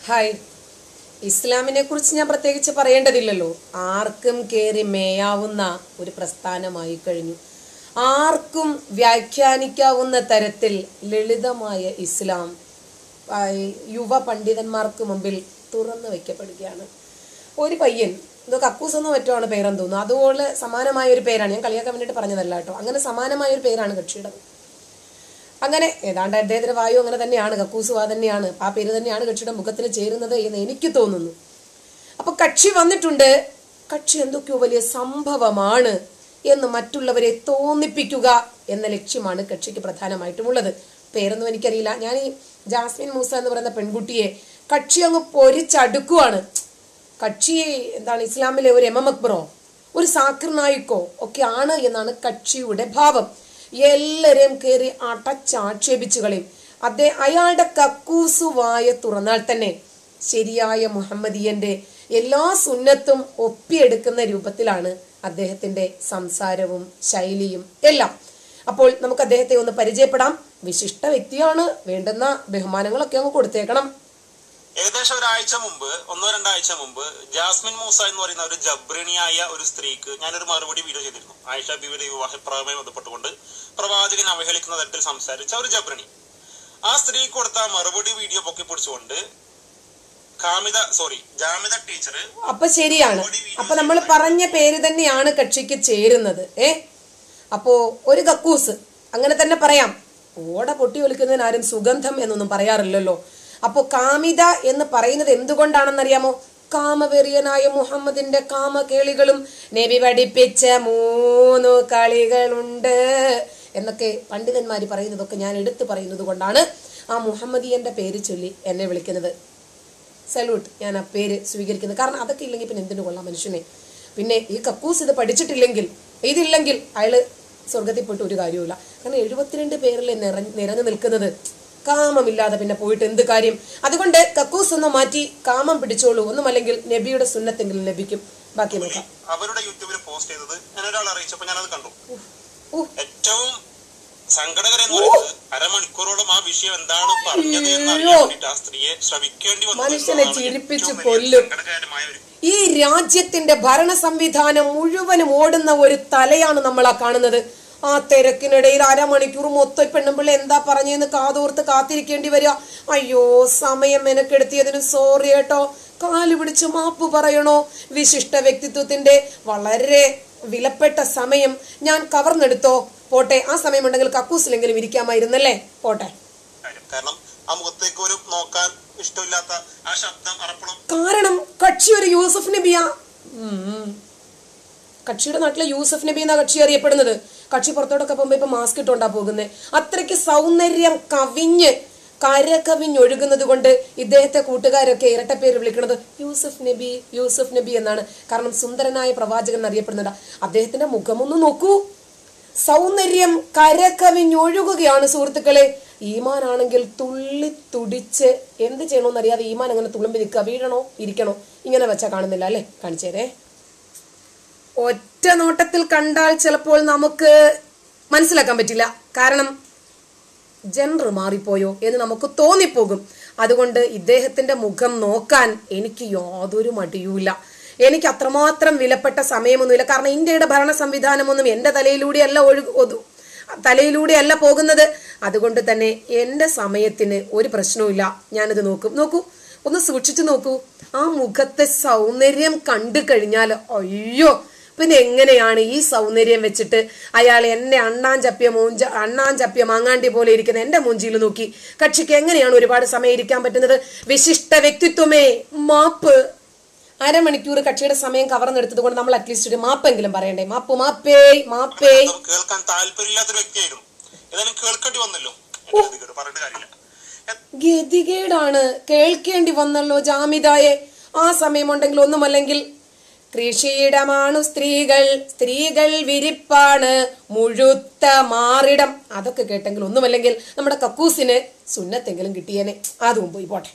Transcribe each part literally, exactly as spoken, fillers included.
Hi. ഇസ്ലാമിനെ കുറിച്ച് ഞാൻ പ്രത്യേകിച്ച് പറയേണ്ടതില്ലല്ലോ. ആർക്കും കയറി മേയാവുന്ന ഒരു പ്രസ്ഥാനമായി കഴിഞ്ഞു. ആർക്കും വ്യാഖ്യാനിക്കാവുന്ന തരത്തിൽ ലളിതമായ ഇസ്ലാം യുവ പണ്ഡിതന്മാർക്ക് മുമ്പിൽ തുറന്നു വയ്ക്കപ്പെടുകയാണ്. ഒരു പയ്യൻ, ഇത് കക്കൂസ് എന്നോ മറ്റോ ആണ് പേരെന്ന് തോന്നുന്നു, അതുപോലെ സമാനമായ ഒരു പേരാണ്, ഞാൻ കളിയാക്കാൻ വേണ്ടിയിട്ട് പറഞ്ഞതല്ല കേട്ടോ, അങ്ങനെ സമാനമായ ഒരു പേരാണ് കക്ഷിയുടെ. അങ്ങനെ ഏതാണ്ട് അദ്ദേഹത്തിന്റെ വായു അങ്ങനെ തന്നെയാണ്, കക്കൂസ് വാ തന്നെയാണ്, ആ പേര് തന്നെയാണ് കക്ഷിയുടെ മുഖത്തിന് ചേരുന്നത് എന്ന് എനിക്ക് തോന്നുന്നു. അപ്പൊ കക്ഷി വന്നിട്ടുണ്ട്, കക്ഷി എന്തൊക്കെയോ വലിയ സംഭവമാണ് എന്ന് മറ്റുള്ളവരെ തോന്നിപ്പിക്കുക എന്ന ലക്ഷ്യമാണ് കക്ഷിക്ക് പ്രധാനമായിട്ടുമുള്ളത്. പേരൊന്നും എനിക്കറിയില്ല. ഞാൻ ഈ ജാസ്മിൻ മൂസ എന്ന് പറയുന്ന പെൺകുട്ടിയെ കക്ഷി അങ്ങ് പൊരിച്ചടുക്കുവാണ്. കക്ഷി എന്താണ്, ഇസ്ലാമിലെ ഒരു എം എം അക്ബറോ ഒരു സാക്കിർ നായിക്കോ ഒക്കെ ആണ് എന്നാണ് കക്ഷിയുടെ ഭാവം. എല്ലാരെയും കയറി അടച്ചാക്ഷേപിച്ചു കളയും. അദ്ദേഹം അയാളുടെ കക്കൂസുവായ തുറന്നാൽ തന്നെ ശരിയായ മുഹമ്മദിയന്റെ എല്ലാ സുന്നത്തും ഒപ്പിയെടുക്കുന്ന രൂപത്തിലാണ് അദ്ദേഹത്തിന്റെ സംസാരവും ശൈലിയും എല്ലാം. അപ്പോൾ നമുക്ക് അദ്ദേഹത്തെ ഒന്ന് പരിചയപ്പെടാം. വിശിഷ്ട വ്യക്തിയാണ്, വേണ്ടുന്ന ബഹുമാനങ്ങളൊക്കെ അങ്ങ് കൊടുത്തേക്കണം. ഏകദേശം ഒരാഴ്ച മുമ്പ്, ഒന്നോ രണ്ടാഴ്ച മുമ്പ് ജാസ്മിൻ മൂസ എന്ന് പറയുന്ന ഒരു ജബ്രിണിയായ ഒരു സ്ത്രീക്ക് ഞാനൊരു മറുപടി വീഡിയോ ചെയ്തിരുന്നു. ആയിഷ ബീവിയുടെ വിവാഹപ്രായവുമായി ബന്ധപ്പെട്ടുകൊണ്ട് പ്രവാചകൻ അവഹേളിക്കുന്ന തരത്തിൽ സംസാരിച്ച ഒരു ജബ്രിണി. ആ സ്ത്രീ കൊടുത്ത മറുപടി വീഡിയോ പൊക്കി പിടിച്ചുകൊണ്ട് കാമിത സോറി ജാമിത ടീച്ചർ. അപ്പൊ ശരിയാണ്, അപ്പൊ നമ്മൾ പറഞ്ഞ പേര് തന്നെയാണ് കക്ഷിക്ക് ചേരുന്നത്. ഏ അപ്പോ ഒരു കക്കൂസ് അങ്ങനെ തന്നെ പറയാം. ഓട പൊട്ടി ഒലിക്കുന്നതിന് ആരും സുഗന്ധം എന്നൊന്നും പറയാറില്ലല്ലോ. അപ്പോ കാമിത എന്ന് പറയുന്നത് എന്തുകൊണ്ടാണെന്നറിയാമോ? കാമവെറിയനായ മുഹമ്മദിന്റെ കാമകേളികളും നബി പഠിപ്പിച്ച മൂന്ന് കളികളുണ്ട് എന്നൊക്കെ പണ്ഡിതന്മാര് പറയുന്നതൊക്കെ ഞാൻ എടുത്തു പറയുന്നത് കൊണ്ടാണ് ആ മുഹമ്മദിയന്റെ പേര് ചൊല്ലി എന്നെ വിളിക്കുന്നത്. സല്യൂട്ട്, ഞാൻ ആ പേര് സ്വീകരിക്കുന്നത്. കാരണം അതൊക്കെ ഇല്ലെങ്കിൽ പിന്നെ എന്തിനു കൊള്ളാം മനുഷ്യനെ. പിന്നെ ഈ കക്കൂസ് ഇത് പഠിച്ചിട്ടില്ലെങ്കിൽ, ഇതില്ലെങ്കിൽ അയാള് സ്വർഗത്തിൽ പോയിട്ട് ഒരു കാര്യവുമില്ല. കാരണം എഴുപത്തിരണ്ട് പേരിൽ നിറഞ്ഞു നിറഞ്ഞു നിൽക്കുന്നത് കാമമില്ലാതെ പിന്നെ പോയിട്ട് എന്ത് കാര്യം? അതുകൊണ്ട് കക്കൂസ് ഒന്ന് മാറ്റി കാമം പിടിച്ചോളൂ, ഒന്നുമല്ലെങ്കിൽ നബിയുടെ സുന്നത്തെങ്കിലും ലഭിക്കും. ബാക്കി നോക്കാം. അവരുടെ യൂട്യൂബിൽ പോസ്റ്റ് ചെയ്തത് ഞാൻ ഒരാൾ അറിയിച്ചപ്പോൾ ഞാൻ അത് കണ്ടു. ഏറ്റവും സങ്കടകരം അരമണിക്കൂറോളം ആ വിഷയം എന്താണ് പറഞ്ഞത് എന്ന് അറിയാൻ വേണ്ടിട്ട് ആ സ്ത്രീയെ ശ്രമിക്കേണ്ടി വന്നു. മനുഷ്യനെ ചിരിപ്പിച്ചു കൊല്ലും. ഈ രാജ്യത്തിന്റെ ഭരണ സംവിധാനം മുഴുവനും ഓടുന്ന ഒരു തലയാണ് നമ്മൾ ആ കാണുന്നത്. ആ തിരക്കിനിടയിൽ അരമണിക്കൂർ മൊത്തം പെണ്ണുമ്പിള്ള എന്താ പറഞ്ഞെന്ന് കാതോർത്ത് കാത്തിരിക്കേണ്ടി വരിക. അയ്യോ, സമയം മെനക്കെടുത്തിയതിന് സോറി കേട്ടോ, കാല് പിടിച്ച് മാപ്പ് പറയണോ? വിശിഷ്ട വ്യക്തിത്വത്തിന്റെ വളരെ വിലപ്പെട്ട സമയം ഞാൻ കവർന്നെടുത്തോ? പോട്ടെ, ആ സമയം ഉണ്ടെങ്കിൽ കക്കൂസിലെങ്കിലും ഇരിക്കാമായിരുന്നല്ലേ? പോട്ടെ. കാരണം ആ മുഖത്തേക്ക് ഒരു നോക്കാൻ ഇഷ്ടമില്ലാത്ത ആ ശബ്ദം അറപ്പണം. കാരണം കക്ഷി ഒരു യൂസഫ് നബിയാ. കക്ഷിയുടെ നാട്ടിലെ യൂസഫ് നബി എന്നാ കക്ഷി അറിയപ്പെടുന്നത്. കക്ഷി പുറത്തോട്ടൊക്കെ പോകുമ്പോ ഇപ്പൊ മാസ്ക് ഇട്ടോണ്ടാ പോകുന്നത്. അത്രയ്ക്ക് സൗന്ദര്യം കവിഞ്ഞ് കര കവിഞ്ഞൊഴുകുന്നത് കൊണ്ട് ഇദ്ദേഹത്തെ കൂട്ടുകാരൊക്കെ ഇരട്ടപ്പേര് വിളിക്കുന്നത് യൂസഫ് നബി യൂസഫ് നബി എന്നാണ്. കാരണം സുന്ദരനായ പ്രവാചകൻ എന്നറിയപ്പെടുന്നുണ്ട്. അദ്ദേഹത്തിന്റെ മുഖമൊന്ന് നോക്കൂ, സൗന്ദര്യം കര കവിഞ്ഞൊഴുകുകയാണ് സുഹൃത്തുക്കളെ. ഈമാനാണെങ്കിൽ തുള്ളി തുടിച്ച് എന്ത് ചെയ്യണമെന്നറിയാതെ ഈമാൻ അങ്ങനെ തുളുമ്പി നിൽക്കുക. വീഴണോ ഇരിക്കണോ ഇങ്ങനെ വെച്ചാൽ കാണുന്നില്ല അല്ലെ? കാണിച്ചേരേ. ഒറ്റ നോട്ടത്തിൽ കണ്ടാൽ ചിലപ്പോൾ നമുക്ക് മനസ്സിലാക്കാൻ പറ്റില്ല. കാരണം ജെൻഡർ മാറിപ്പോയോ എന്ന് നമുക്ക് തോന്നിപ്പോകും. അതുകൊണ്ട് ഇദ്ദേഹത്തിന്റെ മുഖം നോക്കാൻ എനിക്ക് യാതൊരു മടിയുമില്ല. എനിക്ക് അത്രമാത്രം വിലപ്പെട്ട സമയമൊന്നുമില്ല. കാരണം ഇന്ത്യയുടെ ഭരണ സംവിധാനമൊന്നും എന്റെ തലയിലൂടെയല്ല ഒഴു തലയിലൂടെയല്ല പോകുന്നത്. അതുകൊണ്ട് തന്നെ എന്റെ സമയത്തിന് ഒരു പ്രശ്നവുമില്ല. ഞാനിത് നോക്കും. നോക്കൂ, ഒന്ന് സൂക്ഷിച്ചു നോക്കൂ. ആ മുഖത്തെ സൗന്ദര്യം കണ്ടു കഴിഞ്ഞാൽ അയ്യോ, പിന്നെ എങ്ങനെയാണ് ഈ സൗന്ദര്യം വെച്ചിട്ട് അയാൾ എന്നെ അണ്ണാൻ ചപ്പിയ മൂഞ്ച അണ്ണാൻ ചപ്പിയ മാങ്ങാണ്ടി പോലെ ഇരിക്കുന്ന എന്റെ മൂഞ്ചിയിൽ നോക്കി കക്ഷിക്ക് എങ്ങനെയാണ് ഒരുപാട് സമയം ഇരിക്കാൻ പറ്റുന്നത്? വിശിഷ്ട വ്യക്തിത്വമേ, മാപ്പ്. അരമണിക്കൂർ കക്ഷിയുടെ സമയം കവർന്നെടുത്തത് കൊണ്ട് നമ്മൾ അറ്റ്ലീസ്റ്റ് ഒരു മാപ്പെങ്കിലും പറയണ്ടേ? മാപ്പ്, മാപ്പേ, മാപ്പേ. കേൾക്കാൻ താല്പര്യമില്ലാത്ത വ്യക്തിയായിരുന്നു, കേൾക്കേണ്ടി വന്നല്ലോ. ഗതികേടാണ്, കേൾക്കേണ്ടി വന്നല്ലോ ജാമിദായെ. ആ സമയമുണ്ടെങ്കിൽ ഒന്നുമല്ലെങ്കിൽ കൃഷിയിടമാണു സ്ത്രീകൾ, സ്ത്രീകൾ വിരിപ്പാണ് മുഴുത്ത മാറിടം, അതൊക്കെ കേട്ടെങ്കിൽ ഒന്നുമല്ലെങ്കിൽ നമ്മുടെ കക്കൂസിന് സുന്നത്തെങ്കിലും കിട്ടിയേനെ. അതും പോയി പോട്ടെ.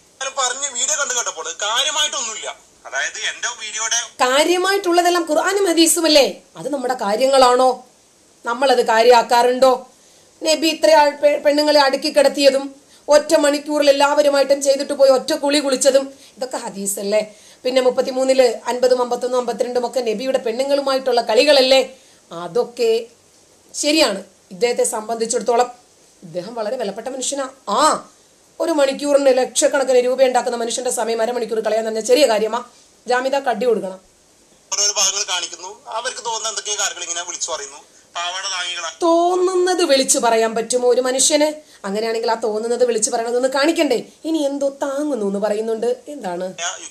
അതായത് എന്റെ വീഡിയോയുടെ കാര്യമായിട്ടുള്ളതെല്ലാം ഖുർആനും ഹദീസും അല്ലേ? അത് നമ്മുടെ കാര്യങ്ങളാണോ? നമ്മളത് കാര്യമാക്കാറുണ്ടോ? നബി ഇത്ര പെണ്ണുങ്ങളെ അടുക്കി കിടത്തിയതും ഒറ്റ മണിക്കൂറിൽ എല്ലാവരുമായിട്ടും ചെയ്തിട്ട് പോയി ഒറ്റ കുളി കുളിച്ചതും ഇതൊക്കെ ഹദീസല്ലേ. പിന്നെ മുപ്പത്തിമൂന്നില് അൻപതും അമ്പത്തൊന്നും അമ്പത്തിരണ്ടും ഒക്കെ നബിയുടെ പെണ്ണുങ്ങളുമായിട്ടുള്ള കളികളല്ലേ. അതൊക്കെ ശരിയാണ്. ഇദ്ദേഹത്തെ സംബന്ധിച്ചിടത്തോളം ഇദ്ദേഹം വളരെ വിലപ്പെട്ട മനുഷ്യനാ. ആ ഒരു മണിക്കൂറിന് ലക്ഷക്കണക്കിന് രൂപ ഉണ്ടാക്കുന്ന മനുഷ്യന്റെ സമയം അരമണിക്കൂർ കളയാൻ തന്നെ ചെറിയ കാര്യമാ. ജാമിദ കടി കൊടുക്കണം. കാണിക്കുന്നു, അവർക്ക് തോന്നുന്ന എന്തൊക്കെയോ കാര്യങ്ങൾ ഇങ്ങനെ വിളിച്ചു പറയുന്നു. തോന്നുന്നത് വിളിച്ചു പറയാൻ പറ്റുമോ ഒരു മനുഷ്യന്? അങ്ങനെയാണെങ്കിൽ ആ തോന്നുന്നത് വിളിച്ചു പറയണമെന്ന് കാണിക്കണ്ടേ? ഇനി എന്തോ താങ്ങുന്നു എന്ന് പറയുന്നുണ്ട്. എന്താണ്?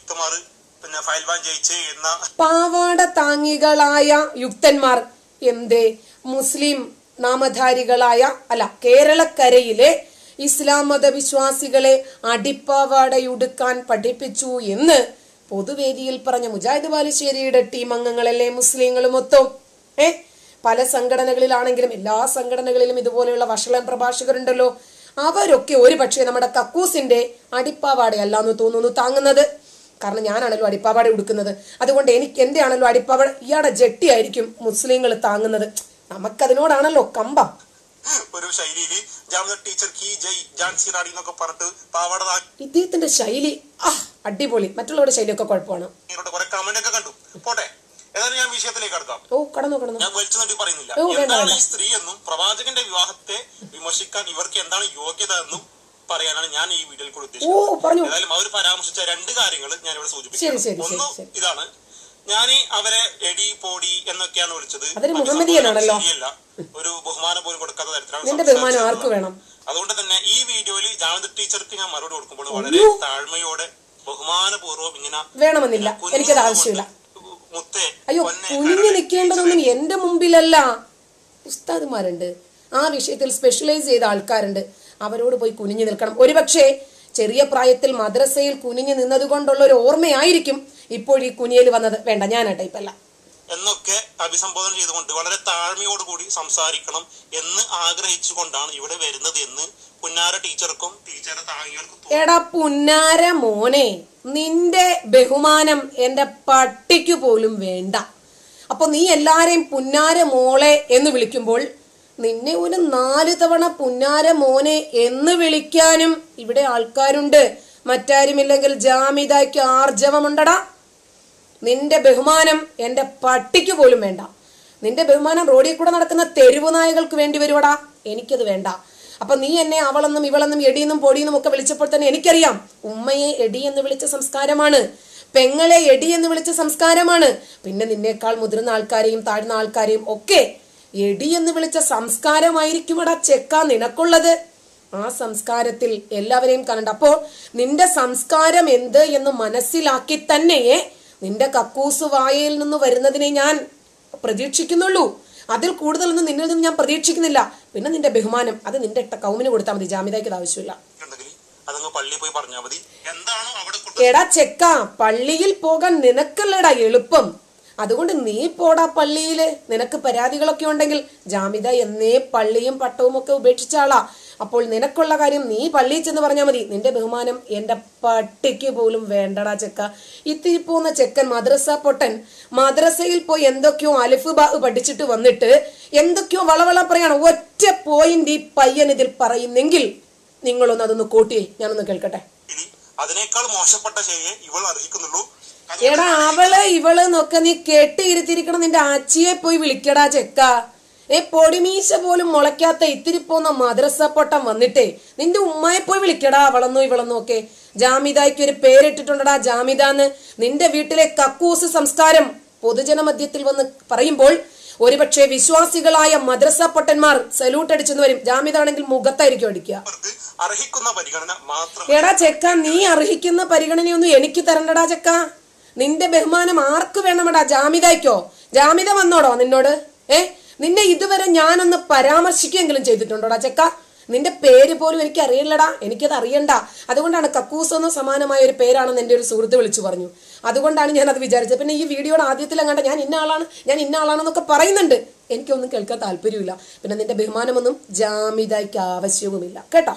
പാവാട താങ്ങികളായ യുക്തന്മാർ എന്തേ മുസ്ലിം നാമധാരികളായ അല്ല കേരളക്കരയിലെ ഇസ്ലാം മത വിശ്വാസികളെ അടിപ്പാവാടയുടുക്കാൻ പഠിപ്പിച്ചു എന്ന് പൊതുവേദിയിൽ പറഞ്ഞ മുജാഹിദ് ബാലുശ്ശേരിയുടെ ടീം അംഗങ്ങളല്ലേ മുസ്ലിങ്ങളും മൊത്തം. ഏ പല സംഘടനകളിലാണെങ്കിലും എല്ലാ സംഘടനകളിലും ഇതുപോലെയുള്ള വഷളൻ പ്രഭാഷകരുണ്ടല്ലോ. അവരൊക്കെ ഒരു പക്ഷേ നമ്മുടെ കക്കൂസിന്റെ അടിപ്പാവാടയല്ല എന്ന് തോന്നുന്നു താങ്ങുന്നത്. കാരണം ഞാനാണല്ലോ അടിപ്പാവാട ഉടുക്കുന്നത്. അതുകൊണ്ട് എനിക്ക് എന്റെ ആണല്ലോ അടിപ്പാവാട. ഇയാളുടെ ജെട്ടിയായിരിക്കും മുസ്ലിങ്ങൾ താങ്ങുന്നത്. നമുക്കതിനോടാണല്ലോ കമ്പം. ഒരു ശൈലിയില് ടീച്ചർ കി ജയ് ജാൻസി റാണി എന്നൊക്കെ പറഞ്ഞിട്ട് പാവാട ഇദ്ദേഹത്തിന്റെ ശൈലി ആ അടിപൊളി. മറ്റുള്ളവരുടെ ശൈലിയൊക്കെ കുഴപ്പമാണ്. കമന്റ് ഒക്കെ കണ്ടു. പോട്ടെ, ഏതായാലും ഞാൻ വിഷയത്തിലേക്ക് കടക്കാം. ഓ കടന്നു കടന്നു ഞാൻ വലിച്ചു നീട്ടി പറയുന്നില്ല. എന്താണ് ഈ സ്ത്രീ എന്നും പ്രവാചകന്റെ വിവാഹത്തെ വിമർശിക്കാൻ ഇവർക്ക് എന്താണ് യോഗ്യത എന്നും പറയാനാണ് ഞാൻ ഈ വീഡിയോയിൽ കൂടി ഉദ്ദേശിച്ചത്. ഏതായാലും അവർ പരാമർശിച്ച രണ്ട് കാര്യങ്ങൾ ഞാൻ ഇവിടെ സൂചിപ്പിക്കും. ഒന്ന് ഇതാണ്, ഞാൻ അവരെ എടി പോടി എന്നൊക്കെയാണ് വിളിച്ചത്. ശരിയല്ല, ഒരു ബഹുമാനം പോലും കൊടുക്കാത്ത തരത്തിലാണ്. അതുകൊണ്ട് തന്നെ ഈ വീഡിയോയിൽ ജാമിദ ടീച്ചർക്ക് ഞാൻ മറുപടി കൊടുക്കുമ്പോൾ വളരെ താഴ്മയോടെ ബഹുമാനപൂർവ്വം ഇങ്ങനെ വേണമെന്നില്ല, എനിക്കത് ആവശ്യമില്ല. അയ്യോ കുഞ്ഞു നിൽക്കേണ്ടതൊന്നും എന്റെ മുമ്പിലല്ല. ഉസ്താദുമാരുണ്ട്, ആ വിഷയത്തിൽ സ്പെഷ്യലൈസ് ചെയ്ത ആൾക്കാരുണ്ട്. അവരോട് പോയി കുനിഞ്ഞു നിൽക്കണം. ഒരുപക്ഷെ ചെറിയ പ്രായത്തിൽ മദ്രസയിൽ കുനിഞ്ഞു നിന്നത് കൊണ്ടുള്ള ഒരു ഓർമ്മയായിരിക്കും ഇപ്പോൾ ഈ കുനിയൽ വന്നത്. വേണ്ട, ഞാൻ ആ ടൈപ്പല്ല എന്നൊക്കെ അഭിസംബോധന ചെയ്തുകൊണ്ട് വളരെ താഴ്മയോട് കൂടി സംസാരിക്കണം എന്ന് ആഗ്രഹിച്ചുകൊണ്ടാണ് ഇവിടെ വരുന്നത് എന്ന് പുന്നാര ടീച്ചർക്കും ടീച്ചറുടെ താങ്ങികൾക്കും. എടാ പുന്നാര മോനെ, നിന്റെ ബഹുമാനം എന്റെ പട്ടിക്ക് പോലും വേണ്ട. അപ്പൊ നീ എല്ലാരെയും പുന്നാര മോളെ എന്ന് വിളിക്കുമ്പോൾ നിന്നെ ഒരു നാല് തവണ പുന്നാര മോനെ എന്ന് വിളിക്കാനും ഇവിടെ ആൾക്കാരുണ്ട്. മറ്റാരുമില്ലെങ്കിൽ ജാമിദയ്ക്ക് ആർജവമുണ്ടടാ. നിന്റെ ബഹുമാനം എന്റെ പട്ടിക്ക് പോലും വേണ്ട. നിന്റെ ബഹുമാനം റോഡിൽ കൂടെ നടക്കുന്ന തെരുവു നായകൾക്ക് വേണ്ടി വരുവടാ. എനിക്കത് വേണ്ട. അപ്പൊ നീ എന്നെ അവളെന്നും ഇവളെന്നും എടിയെന്നും പൊടിയെന്നും ഒക്കെ വിളിച്ചപ്പോൾ തന്നെ എനിക്കറിയാം ഉമ്മയെ എടി എന്ന് വിളിച്ച സംസ്കാരമാണ്, പെങ്ങളെ എടി എന്ന് വിളിച്ച സംസ്കാരമാണ്. പിന്നെ നിന്നേക്കാൾ മുതിർന്ന ആൾക്കാരെയും താഴ്ന്ന ആൾക്കാരെയും ഒക്കെ എടി എന്ന് വിളിച്ച സംസ്കാരമായിരിക്കുമടാ ചെക്ക നിനക്കുള്ളത്. ആ സംസ്കാരത്തിൽ എല്ലാവരെയും കാണണ്ട. അപ്പോ നിന്റെ സംസ്കാരം എന്ത് എന്ന് മനസ്സിലാക്കി തന്നെയേ നിന്റെ കക്കൂസ് വായയിൽ നിന്ന് വരുന്നതിനെ ഞാൻ പ്രതീക്ഷിക്കുന്നുള്ളൂ. അതിൽ കൂടുതലൊന്നും നിന്നിൽ നിന്ന് ഞാൻ പ്രതീക്ഷിക്കുന്നില്ല. പിന്നെ നിന്റെ ബഹുമാനം അത് നിന്റെ കൗമിന് കൊടുത്താൽ മതി. ജാമിദയ്ക്ക് അത് ആവശ്യമില്ല. എടാ ചെക്ക, പള്ളിയിൽ പോകാൻ നിനക്കല്ലടാ എളുപ്പം. അതുകൊണ്ട് നീ പോടാ പള്ളിയില്. നിനക്ക് പരാതികളൊക്കെ ഉണ്ടെങ്കിൽ ജാമിദ എന്നേ പള്ളിയും പട്ടവും ഒക്കെ ഉപേക്ഷിച്ച ആളാ. അപ്പോൾ നിനക്കുള്ള കാര്യം നീ പള്ളിയിൽ ചെന്ന് പറഞ്ഞാൽ മതി. നിന്റെ ബഹുമാനം എന്റെ പട്ടിക്ക് പോലും വേണ്ടടാ ചെക്ക. ഇത്തിരി പോകുന്ന ചെക്കൻ മദ്രസ പൊട്ടൻ മദ്രസയിൽ പോയി എന്തൊക്കെയോ അലിഫ് ബാ പഠിച്ചിട്ട് വന്നിട്ട് എന്തൊക്കെയോ വളവള പറയാണ്. ഒറ്റ പോയിന്റ് ഈ പയ്യൻ ഇതിൽ പറയുന്നെങ്കിൽ നിങ്ങളൊന്ന് അതൊന്ന് കോട്ടിയേ, ഞാനൊന്ന് കേൾക്കട്ടെ. അതിനേക്കാൾ മോശപ്പെട്ട ശരിയെ ഇവൾ അർഹിക്കുന്നുള്ളൂ. എടാ അവള് ഇവള് നോക്ക നീ കെട്ടിയിരുത്തിരിക്കണം. നിന്റെ ആച്ചിയെ പോയി വിളിക്കടാ ചെക്ക. ഏ പൊടിമീശ പോലും മുളയ്ക്കാത്ത ഇത്തിരി പോന്ന മദ്രസ പൊട്ടം വന്നിട്ടേ നിന്റെ ഉമ്മയെ പോയി വിളിക്കടാ അവളെന്നോ ഇവളെന്നോ ഒക്കെ. ജാമിദയ്ക്ക് ഒരു പേരിട്ടിട്ടുണ്ടടാ ജാമിദാന്ന്. നിന്റെ വീട്ടിലെ കക്കൂസ് സംസ്കാരം പൊതുജന മധ്യത്തിൽ വന്ന് പറയുമ്പോൾ ഒരുപക്ഷെ വിശ്വാസികളായ മദ്രസ പൊട്ടന്മാർ സല്യൂട്ട് അടിച്ചെന്ന് വരും. ജാമിദാണെങ്കിൽ മുഖത്തായിരിക്കും അടിക്കുക. എടാ ചെക്ക, നീ അർഹിക്കുന്ന പരിഗണനയൊന്നും എനിക്ക് തരണ്ടടാ ചെക്ക. നിന്റെ ബഹുമാനം ആർക്ക് വേണമടാ? ജാമിദയ്ക്കോ? ജാമിദ വന്നോടോ നിന്നോട്? ഏ നിന്നെ ഇതുവരെ ഞാനൊന്ന് പരാമർശിക്കുകയെങ്കിലും ചെയ്തിട്ടുണ്ടോടാ ചെക്ക? നിന്റെ പേര് പോലും എനിക്ക് അറിയില്ലടാ, എനിക്കത് അറിയണ്ട. അതുകൊണ്ടാണ് കക്കൂസ് എന്ന സമാനമായ ഒരു പേരാണെന്ന് എന്റെ ഒരു സുഹൃത്ത് വിളിച്ചു പറഞ്ഞു. അതുകൊണ്ടാണ് ഞാൻ അത് വിചാരിച്ചത്. പിന്നെ ഈ വീഡിയോയുടെ ആദ്യത്തിൽ അങ്ങോട്ട് ഞാൻ ഇന്ന ആളാണ് ഞാൻ ഇന്ന ആളാണെന്നൊക്കെ പറയുന്നുണ്ട്. എനിക്കൊന്നും കേൾക്കാൻ താല്പര്യമില്ല. പിന്നെ നിന്റെ ബഹുമാനമൊന്നും ജാമിദയ്ക്ക് ആവശ്യവുമില്ല കേട്ടോ.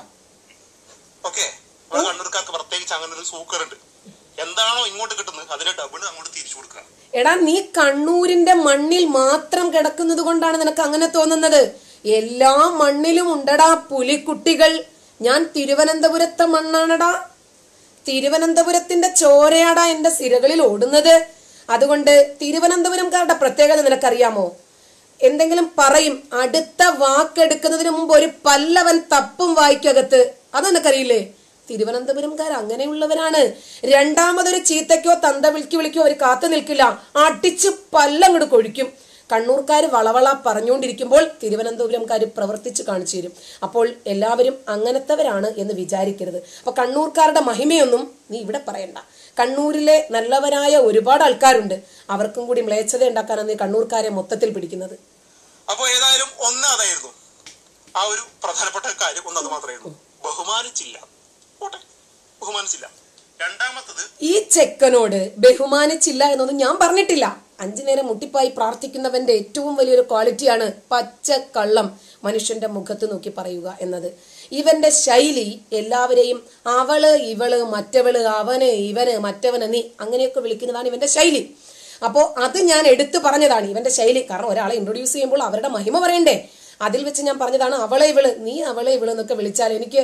എന്താണോ ഇങ്ങോട്ട് കിട്ടുന്നത് അതിന്റെ ഡബിൾ അങ്ങോട്ട് തിരിച്ചു കൊടുക്കുക. എടാ നീ കണ്ണൂരിന്റെ മണ്ണിൽ മാത്രം കിടക്കുന്നത് കൊണ്ടാണ് നിനക്ക് അങ്ങനെ തോന്നുന്നത്. എല്ലാ മണ്ണിലും ഉണ്ടടാ പുലിക്കുട്ടികൾ. ഞാൻ തിരുവനന്തപുരത്തെ മണ്ണാണടാ, തിരുവനന്തപുരത്തിന്റെ ചോരയാടാ എന്റെ സിരകളിൽ ഓടുന്നത്. അതുകൊണ്ട് തിരുവനന്തപുരംകാരുടെ പ്രത്യേകത നിനക്കറിയാമോ? എന്തെങ്കിലും പറയും, അടുത്ത വാക്കെടുക്കുന്നതിന് മുമ്പ് ഒരു പല്ലവൻ തപ്പും വായിക്കകത്ത്. അത് നിനക്കറിയില്ലേ? തിരുവനന്തപുരംകാർ അങ്ങനെയുള്ളവരാണ്. രണ്ടാമതൊരു ചീത്തയ്ക്കോ തന്ത വിളിക്കോ വിളിക്കോ അവർ കാത്തു നിൽക്കില്ല, അടിച്ച് പല്ലങ്ങോട്ട് കൊഴിക്കും. കണ്ണൂർക്കാർ വളവള പറഞ്ഞുകൊണ്ടിരിക്കുമ്പോൾ തിരുവനന്തപുരംകാർ പ്രവർത്തിച്ചു കാണിച്ചു തരും. അപ്പോൾ എല്ലാവരും അങ്ങനത്തവരാണ് എന്ന് വിചാരിക്കരുത്. അപ്പൊ കണ്ണൂർക്കാരുടെ മഹിമയൊന്നും നീ ഇവിടെ പറയണ്ട. കണ്ണൂരിലെ നല്ലവരായ ഒരുപാട് ആൾക്കാരുണ്ട്, അവർക്കും കൂടി മ്ലേച്ഛത ഉണ്ടാക്കാനാണ് നീ കണ്ണൂർക്കാരെ മൊത്തത്തിൽ പിടിക്കുന്നത്. അപ്പൊ ഏതായാലും ഒന്ന് അതായിരുന്നു ആ ഒരു പ്രധാനപ്പെട്ട കാര്യം. ഒന്ന് അത് മാത്രമായിരുന്നു, ബഹുമാനിച്ചില്ല. ബഹുമാനിച്ചില്ല. രണ്ടാമത്തത്, ഈ ചെക്കനോട് ബഹുമാനിച്ചില്ല എന്നൊന്നും ഞാൻ പറഞ്ഞിട്ടില്ല. അഞ്ചു നേരം മുട്ടിപ്പായി പ്രാർത്ഥിക്കുന്നവന്റെ ഏറ്റവും വലിയൊരു ക്വാളിറ്റിയാണ് പച്ചക്കള്ളം മനുഷ്യന്റെ മുഖത്ത് നോക്കി പറയുക എന്നത്. ഇവന്റെ ശൈലി എല്ലാവരെയും അവള് ഇവള് മറ്റവള് അവന് ഇവന് മറ്റവന് നീ അങ്ങനെയൊക്കെ വിളിക്കുന്നതാണ് ഇവന്റെ ശൈലി. അപ്പോ അത് ഞാൻ എടുത്തു പറഞ്ഞതാണ് ഇവന്റെ ശൈലി. കാരണം ഒരാളെ ഇൻട്രൊഡ്യൂസ് ചെയ്യുമ്പോൾ അവരുടെ മഹിമ പറയണ്ടേ. അതിൽ വെച്ച് ഞാൻ പറഞ്ഞതാണ് അവളെ ഇവള്, നീ അവളെ ഇവള് എന്നൊക്കെ വിളിച്ചാൽ എനിക്ക്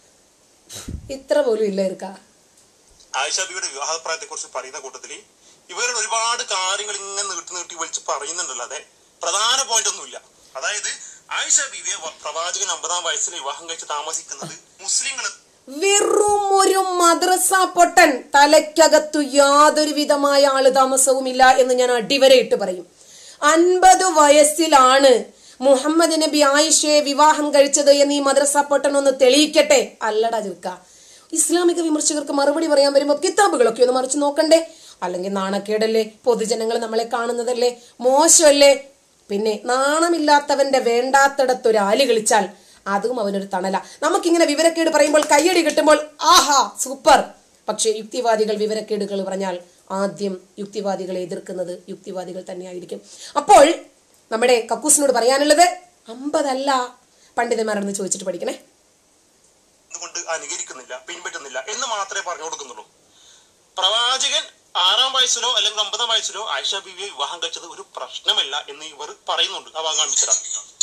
ഇത്ര പോലും ഇല്ല. ഇരിക്ക ആയിഷ ബീവിയുടെ വിവാഹപ്രായത്തെ കുറിച്ച് പറയുന്ന കൂട്ടത്തില് ഇവരുടെ ഒരുപാട് കാര്യങ്ങൾ ഇങ്ങനെ നീട്ടി നീട്ടി വിളിച്ച് പറയുന്നുണ്ടല്ലോ. അതെ, പ്രധാന പോയിന്റ് ഒന്നുമില്ല. അതായത് ആയിഷ ബീവിയെ പ്രവാചകൻ അമ്പതാം വയസ്സിൽ വിവാഹം കഴിച്ച് താമസിക്കുന്നത് മുസ്ലിങ്ങൾ. വെറും ഒരു മദ്രസ പൊട്ടൻ, തലയ്ക്കകത്തു യാതൊരു വിധമായ ആള് താമസവുമില്ല എന്ന് ഞാൻ അടിവരയിട്ട് പറയും. അൻപത് വയസ്സിലാണ് മുഹമ്മദ് നബി ആയിഷയെ വിവാഹം കഴിച്ചത് എന്ന് ഈ മദ്രസ പൊട്ടൻ ഒന്ന് തെളിയിക്കട്ടെ. അല്ലടാ ചെറുക്ക, ഇസ്ലാമിക വിമർശകർക്ക് മറുപടി പറയാൻ വരുമ്പോ കിതാബുകളൊക്കെ ഒന്ന് മറിച്ച് നോക്കണ്ടേ? അല്ലെങ്കിൽ നാണക്കേടല്ലേ? പൊതുജനങ്ങൾ നമ്മളെ കാണുന്നതല്ലേ? മോശമല്ലേ? പിന്നെ നാണമില്ലാത്തവന്റെ വേണ്ടാത്തടത്തൊരാലി കളിച്ചാൽ അതും അവനൊരു തണല. നമുക്കിങ്ങനെ വിവരക്കേട് പറയുമ്പോൾ കയ്യടി കിട്ടുമ്പോൾ ആഹാ സൂപ്പർ. പക്ഷെ യുക്തിവാദികൾ വിവരക്കേടുകൾ പറഞ്ഞാൽ ആദ്യം യുക്തിവാദികളെ എതിർക്കുന്നത് യുക്തിവാദികൾ തന്നെയായിരിക്കും. അപ്പോൾ നമ്മുടെ കക്കൂസിനോട് പറയാനുള്ളത് അമ്പതല്ല, പണ്ഡിതന്മാരെന്ന് ചോദിച്ചിട്ട് പഠിക്കണേ. കൊണ്ട് അനുകരിക്കുന്നില്ല, പിൻപറ്റുന്നില്ല എന്ന് മാത്രമേ പറഞ്ഞു കൊടുക്കുന്നുള്ളൂ. പ്രവാചകൻ ആറാം വയസ്സിലോ അല്ലെങ്കിൽ ഒമ്പതാം വയസ്സിലോ ആയിഷ ബീവിയെ വിവാഹം കഴിച്ചത് ഒരു പ്രശ്നമല്ല എന്ന് ഇവർ പറയുന്നുണ്ട്. ആ ഭാഗം കാണിച്ചതാണ്.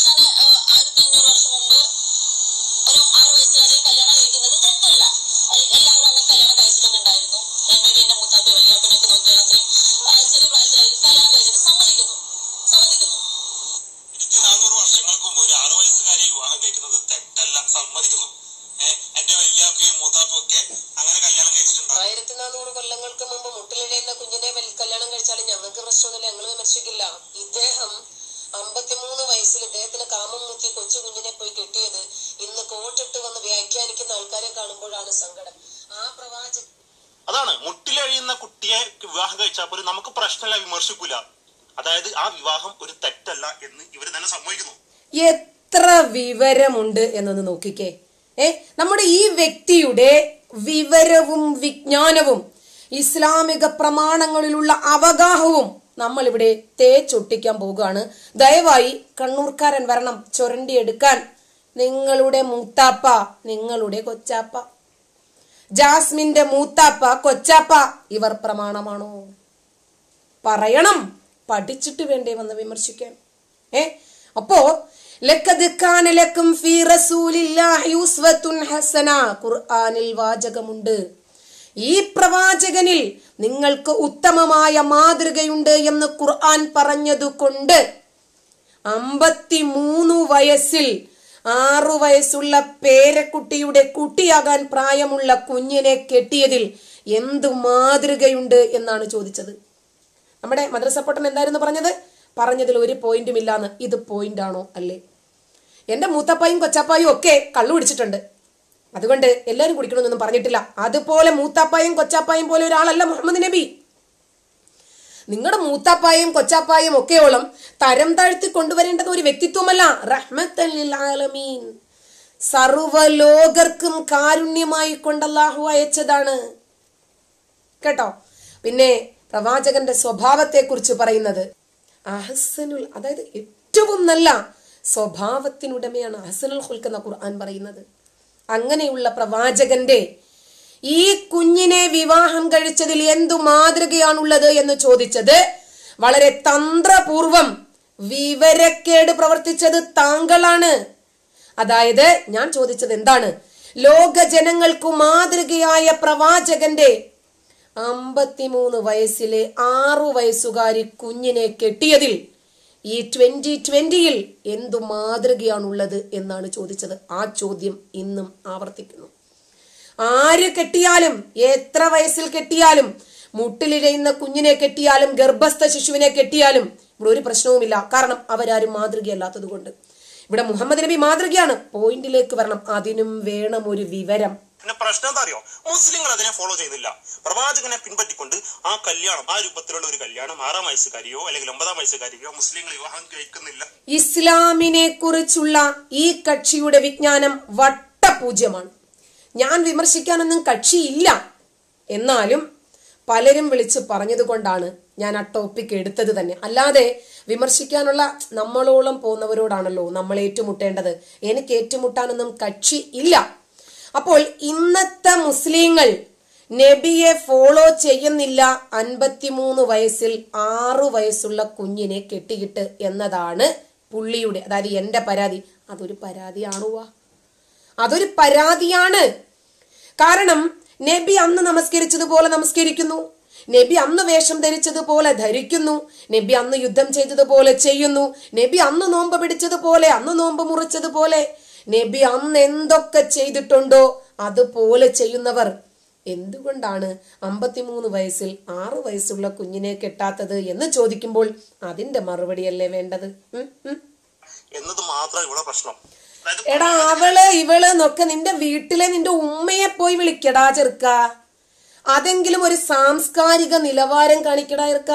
നാനൂറ് വർഷങ്ങൾക്ക് മുമ്പ് ഒരു ആറു വയസ്സുകാരെ വിവാഹം കഴിക്കുന്നത് തെറ്റല്ല, സമ്മതിക്കുന്നു. എന്റെ വല്യാപ്പയും മൂത്താപ്പയും ഒക്കെ അങ്ങനെ കല്യാണം കഴിച്ചിട്ടുണ്ട്. ആയിരത്തി നാനൂറ് കൊല്ലങ്ങൾക്ക് മുമ്പ് മുട്ടിലിഴയുന്ന കുഞ്ഞിനെ കല്യാണം കഴിച്ചാലും ഞങ്ങൾക്ക് പ്രശ്നമൊന്നുമില്ല, ഞങ്ങൾ വിമർശിക്കില്ല. ഇദ്ദേഹം അമ്പത്തിമൂന്ന് വയസ്സിൽ ഇദ്ദേഹത്തിന് കാമം മുത്തി കൊച്ചു കുഞ്ഞിനെ പോയി കെട്ടിയത് ഇന്ന് കോട്ടിട്ട് വന്ന് വ്യാഖ്യാനിക്കുന്ന ആൾക്കാരെ കാണുമ്പോഴാണ് സങ്കടം. ആ പ്രവാചകൻ അതാണ്, മുട്ടിലഴിയുന്ന കുട്ടിയെ വിവാഹം കഴിച്ചാൽ പോലും നമുക്ക് പ്രശ്നമല്ല, വിമർശിക്കൂല. അതായത് ആ വിവാഹം ഒരു തെറ്റല്ല എന്ന് ഇവർ തന്നെ സമ്മതിക്കുന്നു. എത്ര വിവരമുണ്ട് എന്നൊന്ന് നോക്കിക്കേ. ഏ നമ്മുടെ ഈ വ്യക്തിയുടെ വിവരവും വിജ്ഞാനവും ഇസ്ലാമിക പ്രമാണങ്ങളിലുള്ള അവഗാഹവും നമ്മൾ ഇവിടെ തേച്ചൊട്ടിക്കാൻ പോകുകയാണ്. ദയവായി കണ്ണൂർക്കാരൻ വരണം ചൊരണ്ടിയെടുക്കാൻ. നിങ്ങളുടെ മൂത്താപ്പ, നിങ്ങളുടെ കൊച്ചാപ്പ, ജാസ്മിന്റെ മൂത്താപ്പ, കൊച്ചാപ്പ ഇവർ പ്രമാണമാണോ? പറയണം, പഠിച്ചിട്ട് വേണ്ടേ വന്ന് വിമർശിക്കാൻ. ഏ അപ്പോ ലഖദ് കാന ലക്കും ഫീ റസൂലില്ലാഹി ഉസ്വത്തുൻ ഹസന, ഖുർആനിൽ വാചകമുണ്ട്, ഈ പ്രവാചകനിൽ നിങ്ങൾക്ക് ഉത്തമമായ മാതൃകയുണ്ട് എന്ന് ഖുർആൻ പറഞ്ഞതുകൊണ്ട് അമ്പത്തിമൂന്ന് വയസ്സിൽ ആറു വയസ്സുള്ള പേരക്കുട്ടിയുടെ കുട്ടിയാകാൻ പ്രായമുള്ള കുഞ്ഞിനെ കെട്ടിയതിൽ എന്തു മാതൃകയുണ്ട് എന്നാണ് ചോദിച്ചത്. നമ്മുടെ മദ്രസ പൊട്ടൻ എന്തായിരുന്നു പറഞ്ഞത്? പറഞ്ഞതിൽ ഒരു പോയിന്റും ഇല്ലാന്ന്. ഇത് പോയിന്റ് ആണോ? അല്ലേ? എന്റെ മൂത്തപ്പായും കൊച്ചാപ്പായും ഒക്കെ കള്ളു കുടിച്ചിട്ടുണ്ട്, അതുകൊണ്ട് എല്ലാവരും കുടിക്കണമെന്നൊന്നും പറഞ്ഞിട്ടില്ല. അതുപോലെ മൂത്താപ്പായും കൊച്ചാപ്പായും പോലെ ഒരാളല്ല മുഹമ്മദ് നബി. നിങ്ങളുടെ മൂത്താപ്പായും കൊച്ചാപ്പായും ഒക്കെയോളം തരം താഴ്ത്തി കൊണ്ടുവരേണ്ടത് ഒരു വ്യക്തിത്വമല്ല, റഹ്മത്തൻ ലിൽ ആലമീൻ, സർവലോകർക്കും കാരുണ്യമായി കൊണ്ട് അല്ലാഹു അയച്ചതാണ് കേട്ടോ. പിന്നെ പ്രവാചകന്റെ സ്വഭാവത്തെ കുറിച്ച് പറയുന്നത് അഹ്സനുൽ, അതായത് ഏറ്റവും നല്ല സ്വഭാവത്തിനുടമയാണ് അഹ്സനുൽ ഖുൽഖ് എന്ന ഖുർആൻ പറയുന്നത്. അങ്ങനെയുള്ള പ്രവാചകന്റെ ഈ കുഞ്ഞിനെ വിവാഹം കഴിച്ചതിൽ എന്തു മാതൃകയാണുള്ളത് എന്ന് ചോദിച്ചത് വളരെ തന്ത്രപൂർവം വിവരക്കേട് പ്രവർത്തിച്ചത് താങ്കളാണ്. അതായത് ഞാൻ ചോദിച്ചത് എന്താണ്? ലോക ജനങ്ങൾക്കു മാതൃകയായ പ്രവാചകന്റെ അമ്പത്തിമൂന്ന് വയസ്സിലെ ആറു വയസ്സുകാരി കുഞ്ഞിനെ കെട്ടിയതിൽ ഈ ട്വന്റി ട്വന്റിയിൽ എന്തു മാതൃകയാണുള്ളത് എന്നാണ് ചോദിച്ചത്. ആ ചോദ്യം ഇന്നും ആവർത്തിക്കുന്നു. ആര് കെട്ടിയാലും, എത്ര വയസ്സിൽ കെട്ടിയാലും, മുട്ടിലിഴയുന്ന കുഞ്ഞിനെ കെട്ടിയാലും, ഗർഭസ്ഥ ശിശുവിനെ കെട്ടിയാലും ഇവിടെ ഒരു പ്രശ്നവുമില്ല. കാരണം അവരാരും മാതൃകയല്ലാത്തത് കൊണ്ട്. ഇവിടെ മുഹമ്മദ് നബി മാതൃകയാണ്. പോയിന്റിലേക്ക് വരണം. അതിനും വേണം ഒരു വിവരം. പിന്നെ പ്രശ്നം എന്താ അറിയോ? മുസ്ലിങ്ങൾ അതിനെ ഫോളോ ചെയ്യുന്നില്ല. പ്രവാചകനെ പിൻപറ്റിക്കൊണ്ട് ആ കല്യാണം, ആ രൂപത്തിലുള്ള ഒരു കല്യാണം ആറാം വയസ്സുകാരിയോ അല്ലെങ്കിൽ ഒമ്പതാം വയസ്സുകാരിയോ മുസ്ലിങ്ങൾ വിവാഹം കഴിക്കുന്നില്ല. ഇസ്ലാമിനെ കുറിച്ചുള്ള ഈ കക്ഷിയുടെ വിജ്ഞാനം വട്ടപൂജ്യമാണ്. ഞാൻ വിമർശിക്കാനൊന്നും കക്ഷിയില്ല. എന്നാലും പലരും വിളിച്ച് പറഞ്ഞത് കൊണ്ടാണ് ഞാൻ ആ ടോപ്പിക് എടുത്തത് തന്നെ. അല്ലാതെ വിമർശിക്കാനുള്ള നമ്മളോളം പോകുന്നവരോടാണല്ലോ നമ്മൾ ഏറ്റുമുട്ടേണ്ടത്. എനിക്ക് ഏറ്റുമുട്ടാനൊന്നും കക്ഷി ഇല്ല. അപ്പോൾ ഇന്നത്തെ മുസ്ലിങ്ങൾ നബിയെ ഫോളോ ചെയ്യുന്നില്ല. അൻപത്തിമൂന്ന് വയസ്സിൽ ആറു വയസ്സുള്ള കുഞ്ഞിനെ കെട്ടിയിട്ട് എന്നതാണ് പുള്ളിയുടെ, അതായത് എന്റെ പരാതി. അതൊരു പരാതിയാണോ? അതൊരു പരാതിയാണ്. കാരണം നബി അന്ന് നമസ്കരിച്ചതുപോലെ നമസ്കരിക്കുന്നു, നബി അന്ന് വേഷം ധരിച്ചതുപോലെ ധരിക്കുന്നു, നബി അന്ന് യുദ്ധം ചെയ്തതുപോലെ ചെയ്യുന്നു, നബി അന്ന് നോമ്പ് പിടിച്ചതുപോലെ അന്ന് നോമ്പ് മുറിച്ചതുപോലെ, നബി അന്ന് എന്തൊക്കെ ചെയ്തിട്ടുണ്ടോ അതുപോലെ ചെയ്യുന്നവർ എന്തുകൊണ്ടാണ് അമ്പത്തിമൂന്ന് വയസ്സിൽ ആറു വയസ്സുള്ള കുഞ്ഞിനെ കെട്ടാത്തത് എന്ന് ചോദിക്കുമ്പോൾ അതിന്റെ മറുപടിയല്ലേ വേണ്ടത്? എന്നത് മാത്രം ഇവിടെ പ്രശ്നം. എടാ അവള് ഇവള് എന്നൊക്കെ നിന്റെ വീട്ടിലെ നിന്റെ ഉമ്മയെ പോയി വിളിക്കടാ ചെറുക്ക. അതെങ്കിലും ഒരു സാംസ്കാരിക നിലവാരം കാണിക്കടാ ചെറുക്ക.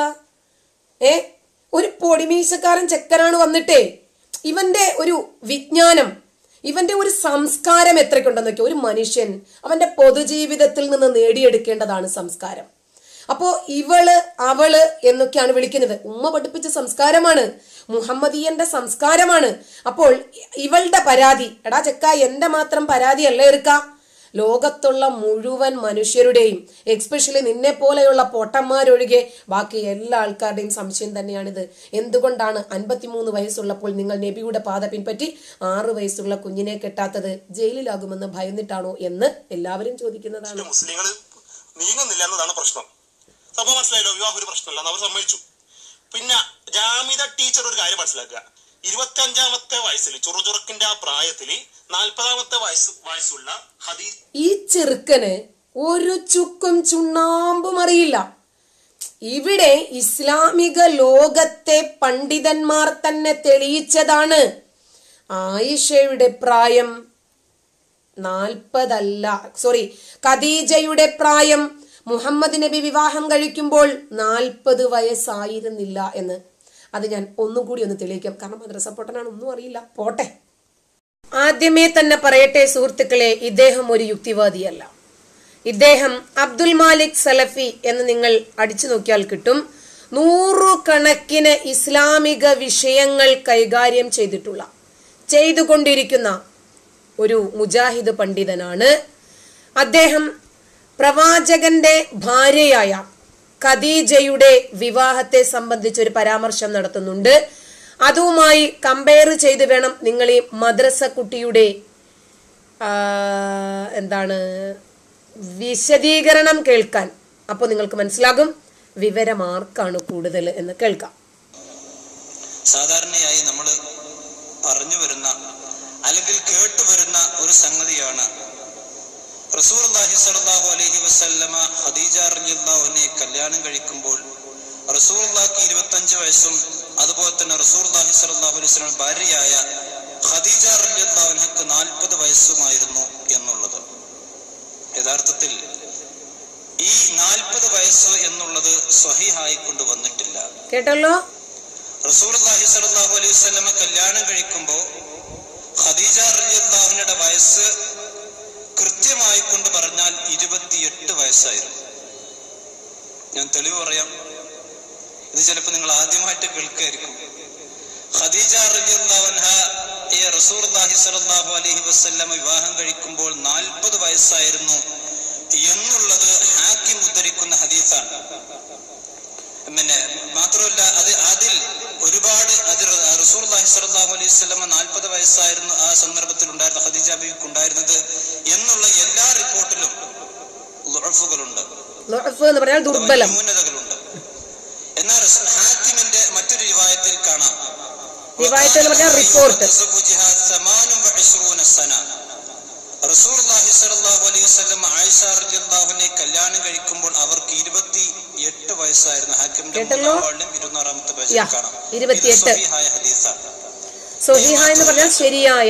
ഏ ഒരു പൊടിമീശക്കാരൻ ചെക്കനാണ് വന്നിട്ടേ ഇവന്റെ ഒരു വിജ്ഞാനം, ഇവന്റെ ഒരു സംസ്കാരം എത്രയ്ക്കുണ്ടെന്നൊക്കെ. ഒരു മനുഷ്യൻ അവന്റെ പൊതുജീവിതത്തിൽ നിന്ന് നേടിയെടുക്കേണ്ടതാണ് സംസ്കാരം. അപ്പോ ഇവള് അവള് എന്നൊക്കെയാണ് വിളിക്കുന്നത്. ഉമ്മ പഠിപ്പിച്ച സംസ്കാരമാണ്, മുഹമ്മദീയന്റെ സംസ്കാരമാണ്. അപ്പോൾ ഇവളുടെ പരാതി, എടാ ചെക്ക എന്റെ മാത്രം പരാതിയല്ല എടുക്ക, ലോകത്തുള്ള മുഴുവൻ മനുഷ്യരുടെയും, എക്സ്പെഷ്യലി നിന്നെ പോലെയുള്ള പൊട്ടന്മാരൊഴികെ ബാക്കി എല്ലാ ആൾക്കാരുടെയും സംശയം തന്നെയാണിത്. എന്തുകൊണ്ടാണ് അൻപത്തിമൂന്ന് വയസ്സുള്ളപ്പോൾ നിങ്ങൾ നബിയുടെ പാത പിൻപറ്റി ആറു വയസ്സുള്ള കുഞ്ഞിനെ കെട്ടാത്തത്? ജയിലിലാകുമെന്ന് ഭയന്നിട്ടാണോ എന്ന് എല്ലാവരും ചോദിക്കുന്നതാണ്. മുസ്ലിങ്ങൾ നീങ്ങുന്നില്ല എന്നതാണ് പ്രശ്നം. സംഭവം മനസ്സിലായല്ലോ? വിവാഹം ഒരു പ്രശ്നമല്ല, അവർ സമ്മതിച്ചു. പിന്നെ ജാമിദ ടീച്ചർ ഒരു കാര്യം മനസ്സിലാക്കുക. ഇരുപത്തി അഞ്ചാമത്തെ വയസ്സിൽ ചുറുചുറുക്കിന്റെ ആ പ്രായത്തില് നാൽപ്പതാമത്തെ വയസ്സ് വയസ്സുള്ള ഹദീജ, ഈ ചെറുക്കന് ഒരു ചുക്കും ചുണ്ണാമ്പും അറിയില്ല. ഇവിടെ ഇസ്ലാമിക ലോകത്തെ പണ്ഡിതന്മാർ തന്നെ തെളിയിച്ചതാണ്. ആയിഷയുടെ പ്രായം നാൽപ്പതല്ല, സോറി ഖദീജയുടെ പ്രായം മുഹമ്മദ് നബി വിവാഹം കഴിക്കുമ്പോൾ നാൽപ്പത് വയസ്സായിരുന്നില്ല എന്ന്. അത് ഞാൻ ഒന്നുകൂടി ഒന്ന് തെളിയിക്കാം. കാരണം മദ്രസ പൊട്ടനാണ്, ഒന്നും അറിയില്ല. പോട്ടെ, ആദ്യമേ തന്നെ പറയട്ടെ സുഹൃത്തുക്കളെ, ഇദ്ദേഹം ഒരു യുക്തിവാദിയല്ല. ഇദ്ദേഹം അബ്ദുൽ മാലിക് സലഫി എന്ന് നിങ്ങൾ അടിച്ചു നോക്കിയാൽ കിട്ടും. നൂറുകണക്കിന് ഇസ്ലാമിക വിഷയങ്ങൾ കൈകാര്യം ചെയ്തിട്ടുള്ള ചെയ്തുകൊണ്ടിരിക്കുന്ന ഒരു മുജാഹിദ് പണ്ഡിതനാണ് അദ്ദേഹം. പ്രവാചകന്റെ ഭാര്യയായ ഖദീജയുടെ വിവാഹത്തെ സംബന്ധിച്ച് ഒരു പരാമർശം നടത്തുന്നുണ്ട്. അതുമായി കമ്പയർ ചെയ്ത് വേണം നിങ്ങൾ ഈ മദ്രസ കുട്ടിയുടെ എന്താണ് വിശദീകരണം കേൾക്കാൻ. അപ്പോൾ നിങ്ങൾക്ക് മനസ്സിലാകും വിവരം ആർക്കാണ് കൂടുതൽ എന്ന് കേൾക്കാം. സാധാരണയായി നമ്മൾ പറഞ്ഞു വരുന്ന അല്ലെങ്കിൽ കേട്ടുവരുന്ന ഒരു സംഗതിയാണ് റസൂലുള്ളാഹി സ്വല്ലല്ലാഹു അലൈഹി വസല്ലമ ഖദീജ റളിയല്ലാഹു അൻഹയെ കല്യാണം കഴിക്കുമ്പോൾ റസൂലുള്ളാഹിക്ക് ഇരുപത്തഞ്ച് വയസ്സും അതുപോലെ തന്നെ റസൂലുള്ളാഹി സ്വല്ലല്ലാഹു അലൈഹി വസല്ലം ഭാര്യയായ ഖദീജ റളിയല്ലാഹു അൻഹയ്ക്ക് നാൽപ്പത് വയസ്സുമായിരുന്നു എന്നുള്ളത്. യഥാർത്ഥത്തിൽ ഈ നാൽപ്പത് വയസ്സ് എന്നുള്ളത് സ്വഹീഹായി കൊണ്ട് വന്നിട്ടില്ല. കേട്ടല്ലോ, റസൂലുള്ളാഹി സ്വല്ലല്ലാഹു അലൈഹി വസല്ലമ കല്യാണം കഴിക്കുമ്പോൾ ഖദീജ റളിയല്ലാഹു അൻഹയുടെ വയസ്സ് കൃത്യമായി കൊണ്ട് പറഞ്ഞാൽ ഇരുപത്തിയെട്ട് വയസ്സായിരുന്നു. ഞാൻ തെളിവ് പറയാം, ഇത് ചിലപ്പോൾ നിങ്ങൾ ആദ്യമായിട്ട് കേൾക്കായിരിക്കും. ഖദീജ റളിയല്ലാഹു അൻഹയെ റസൂലുള്ളാഹി സ്വല്ലല്ലാഹു അലൈഹി വസല്ലം വിവാഹം കഴിക്കുമ്പോൾ നാൽപ്പത് വയസ്സായിരുന്നു എന്നുള്ളത് ഹാക്കിം ഉദ്ധരിക്കുന്ന ഹദീസാണ്. പിന്നെ മാത്രമല്ല അത് അതിൽ ഒരുപാട് അത് റസൂലുള്ളാഹി സ്വല്ലല്ലാഹു അലൈഹി വസല്ലം നാൽപ്പത് വയസ്സായിരുന്നു ആ സന്ദർഭത്തിൽ ഉണ്ടായിരുന്ന ഖദീജ ബീവിക്ക് ഉണ്ടായിരുന്നത് എന്നുള്ള എല്ലാ റിപ്പോർട്ടിലും ളുഅഫുകളുണ്ട്, ളുഅഫ് എന്ന് പറഞ്ഞാൽ ദുർബലം, ന്യൂനതകളുണ്ട്. എന്നാൽ ഹാക്കിമിന്റെ മറ്റൊരു റിവായത്തിൽ കാണാം, റിവായത്ത് എന്ന് പറഞ്ഞാൽ റിപ്പോർട്ട്, റസൂലുള്ളാഹി സ്വല്ലല്ലാഹു അലൈഹി വസല്ലം ആയിഷ റളിയല്ലാഹു അൻഹയെ കല്യാണം കഴിക്കുമ്പോൾ അവർക്ക് ഇരുപത്തി എട്ട് വയസ്സായിരുന്നു. ഹാക്കിമിന്റെ ഇരുന്നൂറാമത്തെ പേജിൽ കാണാം. ഇരുപത്തിയെട്ട് സ്വഹീഹായ ഹദീസാണ്. സ്വഹീഹ എന്ന് പറഞ്ഞാൽ ശരിയായ.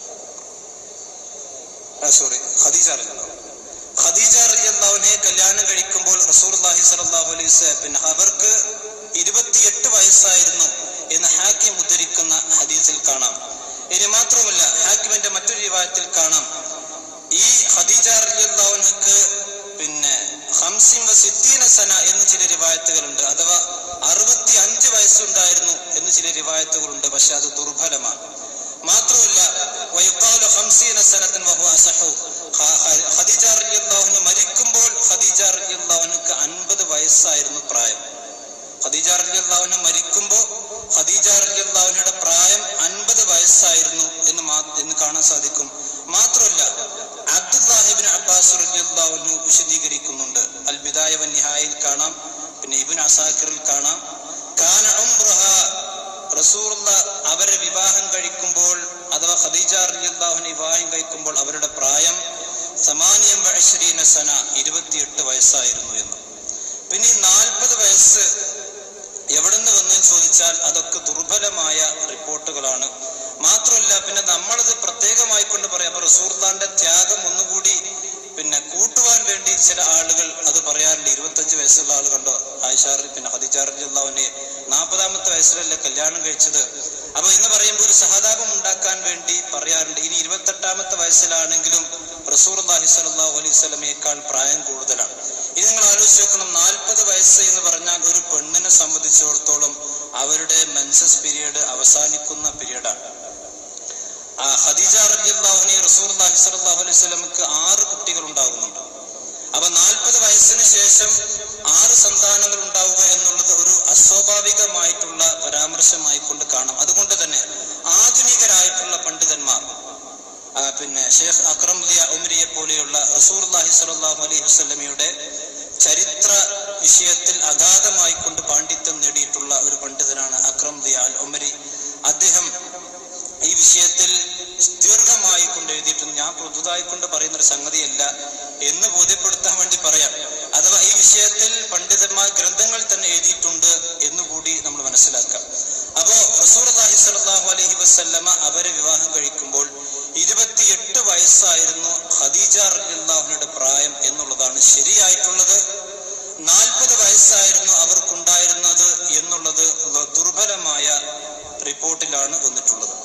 സോറി ഖദീജ റളിയല്ലാഹു ഖദീജ റളിയല്ലാഹു അൻഹയെ കല്യാണം കഴിക്കുമ്പോൾ റസൂലുള്ളാഹി സ്വല്ലല്ലാഹു അലൈഹി വസല്ലം പിന്നെ അവർക്ക് ഇരുപത്തിയെട്ട് വയസ്സായിരുന്നു എന്ന് ഹാക്കിം ഉദ്ധരിക്കുന്ന ഹദീസിൽ കാണാം. ഇനി മാത്രമല്ല ഹാക്കിമിന്റെ മറ്റൊരു റിവായത്തിൽ കാണാം, ഈ ഖദീജ റളിയല്ലാഹു അൻഹക്ക് പിന്നെ ഖംസിൻ വസിത്തീന സന എന്ന് ചില റിവായത്തുകളുണ്ട്, അഥവാ അറുപത്തി അഞ്ച് വയസ്സുണ്ടായിരുന്നു എന്ന് ചില റിവായത്തുകളുണ്ട്. പക്ഷെ അത് ദുർബലമാണ്. മാത്രമല്ല വയഖാലു ഖംസീന സനതൻ വഹുവ അസഹു, ഖദീജ റളിയല്ലാഹു അൻഹ മരിക്കുമ്പോൾ ഖദീജ റളിയല്ലാഹു അൻഹക്ക് അൻപത് വയസ്സായിരുന്നു പ്രായം. ഖദീജ റളിയല്ലാഹു അൻഹ മരിക്കുമ്പോൾ ഖദീജ റളിയല്ലാഹു അൻഹയുടെ പ്രായം അൻപത് വയസ്സായിരുന്നു എന്ന് എന്ന് കാണാൻ സാധിക്കും. മാത്രമല്ല അബ്ദുല്ലാഹി ഇബ്നു അബ്ബാസ് റളിയല്ലാഹു അൻഹു വിശദീകരിക്കുന്നുണ്ട്, അൽ ബിദായ വൻ നിഹായയിൽ കാണാം, പിന്നെ ഇബ്നു അസാക്കിറിൽ കാണാം, കാന ഉംറുഹ റസൂലുള്ളാഹ് അവരെ വിവാഹം കഴിക്കുമ്പോൾ അഥവാ ഖദീജ റളിയല്ലാഹു അൻഹ വിവാഹം കഴിക്കുമ്പോൾ അവരുടെ പ്രായം സമാനിയം വഇശ്രീന സന ഇരുപത്തിയെട്ട് വയസ്സായിരുന്നു എന്ന്. പിന്നെ ഈ നാൽപ്പത് വയസ്സ് എവിടുന്ന് വന്നെന്ന് ചോദിച്ചാൽ അതൊക്കെ ദുർബലമായ റിപ്പോർട്ടുകളാണ്. മാത്രമല്ല പിന്നെ നമ്മളത് പ്രത്യേകമായി കൊണ്ട് പറയാം, അപ്പൊ റസൂലുള്ളാഹിന്റെ ത്യാഗം ഒന്നുകൂടി പിന്നെ കൂട്ടുവാൻ വേണ്ടി ചില ആളുകൾ അത് പറയാറുണ്ട്. ഇരുപത്തഞ്ച് വയസ്സുള്ള ആൾ കണ്ടോ ആയിഷ പിന്നെ ഖദീജ റളിയല്ലാഹു അൻഹയെ നാൽപ്പതാമത്തെ വയസ്സിലല്ലേ കല്യാണം കഴിച്ചത്. അപ്പൊ എന്ന് പറയുമ്പോൾ ഒരു സഹതാപം ഉണ്ടാക്കാൻ വേണ്ടി പറയാറുണ്ട്. ഇനി ഇരുപത്തെട്ടാമത്തെ വയസ്സിലാണെങ്കിലും റസൂലുള്ളാഹി സ്വല്ലല്ലാഹു അലൈഹി വസല്ലമയേക്കാൾ പ്രായം കൂടുതലാണ്. ഇത് നിങ്ങൾ ആലോചിച്ച് നോക്കണം, നാൽപ്പത് വയസ്സ് എന്ന് പറഞ്ഞാൽ ഒരു പെണ്ണിനെ സംബന്ധിച്ചിടത്തോളം അവരുടെ മെൻസസ് പീരീഡ് അവസാനിക്കുന്ന പീരീഡാണ്. ആ ഖദീജ റളിയല്ലാഹു അൻഹ റസൂലുള്ളാഹി സ്വല്ലല്ലാഹു അലൈഹി വസല്ലമക്ക് ആറ് കുട്ടികൾ ഉണ്ടാകുന്നുണ്ട്. അപ്പൊ നാൽപ്പത് വയസ്സിന് ശേഷം ആറ് സന്താനങ്ങൾ ഉണ്ടാവുക എന്നുള്ളത് ഒരു അസ്വാഭാവികമായിട്ടുള്ള പരാമർശമായി കൊണ്ട് കാണാം. അതുകൊണ്ട് തന്നെ ആധുനികരായിട്ടുള്ള പണ്ഡിതന്മാർ പിന്നെ ഷെയ്ഖ് അക്രം ദിയ ഉമരിയെ പോലെയുള്ള റസൂലുള്ളാഹി സ്വല്ലല്ലാഹു അലൈഹി വസല്ലമയുടെ ചരിത്ര വിഷയത്തിൽ അഗാധമായി കൊണ്ട് പാണ്ഡിത്യം നേടിയിട്ടുള്ള ഒരു പണ്ഡിതനാണ് അക്രം ദിയ അൽ ഉമരി. അദ്ദേഹം ഈ വിഷയത്തിൽ ദീർഘമായി കൊണ്ട് എഴുതിയിട്ടുണ്ട്. ഞാൻ പുതുതായി കൊണ്ട് പറയുന്ന ഒരു സംഗതിയല്ല എന്ന് ബോധ്യപ്പെടുത്താൻ വേണ്ടി പറയാം. അഥവാ ഈ വിഷയത്തിൽ പണ്ഡിതന്മാർ ഗ്രന്ഥങ്ങൾ തന്നെ എഴുതിയിട്ടുണ്ട് എന്നുകൂടി നമ്മൾ മനസ്സിലാക്കാം. അപ്പോ റസൂലുള്ളാഹി സ്വല്ലല്ലാഹു അലൈഹി വസല്ലമ അവരെ വിവാഹം കഴിക്കുമ്പോൾ ഇരുപത്തിയെട്ട് വയസ്സായിരുന്നു ഖദീജ റളിയല്ലാഹു അൻഹയുടെ പ്രായം എന്നുള്ളതാണ് ശരിയായിട്ടുള്ളത്. നാൽപ്പത് വയസ്സായിരുന്നു അവർക്കുണ്ടായിരുന്നത് എന്നുള്ളത് ദുർബലമായ റിപ്പോർട്ടിലാണ് വന്നിട്ടുള്ളത്.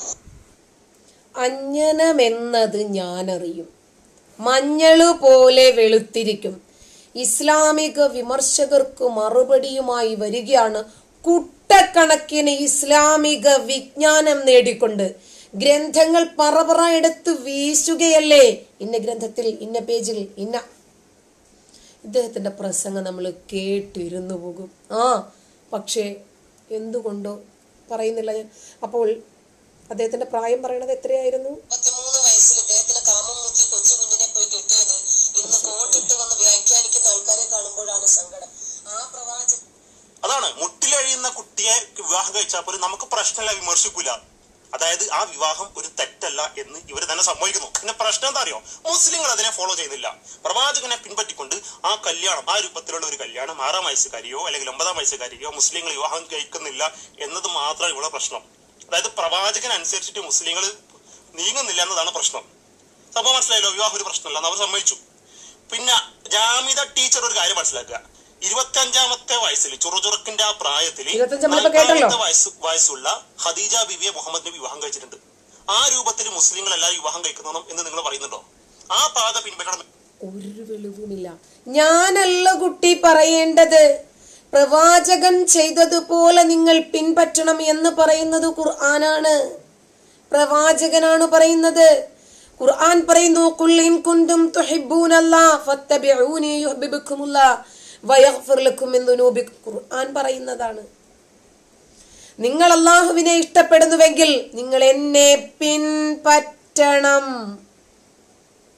അഞ്ജനമെന്നത് ഞാനറിയും, മഞ്ഞള് പോലെ വെളുത്തിരിക്കും. ഇസ്ലാമിക വിമർശകർക്ക് മറുപടിയുമായി വരികയാണ് കുട്ടക്കണക്കിന് ഇസ്ലാമിക വിജ്ഞാനം നേടിക്കൊണ്ട് ഗ്രന്ഥങ്ങൾ പറപറ എടുത്ത് വീശുകയല്ലേ. ഇന്ന ഗ്രന്ഥത്തിൽ ഇന്ന പേജിൽ ഇന്ന. ഇദ്ദേഹത്തിന്റെ പ്രസംഗം നമ്മൾ കേട്ടിരുന്നു പോകും. ആ പക്ഷേ എന്തുകൊണ്ടോ പറയുന്നില്ല ഞാൻ. അപ്പോൾ അദ്ദേഹത്തിന്റെ പ്രായം പറയണത് എത്രയായിരുന്നു? പത്തിമൂന്ന് വയസ്സിൽ ഇദ്ദേഹത്തിന് കാമം മുറ്റി കൊച്ചു കുഞ്ഞിനെ പോയി കെട്ടിയത് ഇന്ന് കോട്ടിട്ട് വന്ന് വ്യാഖ്യാനിക്കുന്ന ആൾക്കാരെ കാണുമ്പോഴാണ് സങ്കടം. ആ പ്രവാചകൻ അതാണ് മുട്ടിലഴിയുന്ന കുട്ടിയെ വിവാഹം കഴിച്ചാൽ പോലും നമുക്ക് പ്രശ്നമില്ല, വിമർശിക്കൂല. അതായത് ആ വിവാഹം ഒരു തെറ്റല്ല എന്ന് ഇവർ തന്നെ സമ്മതിക്കുന്നു. പിന്നെ പ്രശ്നം എന്താ അറിയോ, മുസ്ലിങ്ങൾ അതിനെ ഫോളോ ചെയ്യുന്നില്ല. പ്രവാചകനെ പിൻപറ്റിക്കൊണ്ട് ആ കല്യാണം, ആ രൂപത്തിലുള്ള ഒരു കല്യാണം ആറാം വയസ്സുകാരിയോ അല്ലെങ്കിൽ ഒമ്പതാം വയസ്സുകാരിയോ മുസ്ലിങ്ങൾ വിവാഹം കഴിക്കുന്നില്ല എന്നത് മാത്രമാണ് ഇവിടെ പ്രശ്നം. അതായത് പ്രവാചകൻ അനുസരിച്ചിട്ട് മുസ്ലിങ്ങൾ നീങ്ങുന്നില്ല എന്നതാണ് പ്രശ്നം. സംഭവം മനസ്സിലായല്ലോ, വിവാഹം ഒരു പ്രശ്നമല്ല എന്ന് അവർ സമ്മതിച്ചു. പിന്നെ ജാമിദ ടീച്ചർ ഒരു കാര്യം മനസ്സിലാക്കുക, ഇരുപത്തി അഞ്ചാമത്തെ വയസ്സിൽ ചുറുചുറുക്കിന്റെ ആ പ്രായത്തിൽ വയസ്സ് വയസ്സുള്ള ഖദീജ ബിവിയെ മുഹമ്മദ് നബി വിവാഹം കഴിച്ചിട്ടുണ്ട്. ആ രൂപത്തിൽ മുസ്ലിങ്ങൾ എല്ലാവരും വിവാഹം കഴിക്കണം എന്ന് നിങ്ങൾ പറയുന്നുണ്ടോ? ആ പാത പിൻപറ്റണം. ഒരു വെളിവുമില്ല. ഞാനല്ല കുട്ടി പറയേണ്ടത്, പ്രവാചകൻ ചെയ്തതുപോലെ നിങ്ങൾ പിൻപറ്റണം എന്ന് പറയുന്നത് ഖുർആനാണ്, പ്രവാചകനാണ് പറയുന്നത്. ഖുർആൻ പറയുന്നു, ഖുൽ ഇൻ കുൻതും തുഹിബ്ബൂനല്ലാഹ ഫത്തബിഊനി യുഹ്ബിബുക്കുമുല്ലാഹ് വയഗ്ഫിർ ലക്കും മിൻ ദുനൂബിക്കും. ഖുർആൻ പറയുന്നതാണ്. നിങ്ങൾ അല്ലാഹുവിനെ ഇഷ്ടപ്പെടുന്നുവെങ്കിൽ നിങ്ങൾ എന്നെ പിൻപറ്റണം.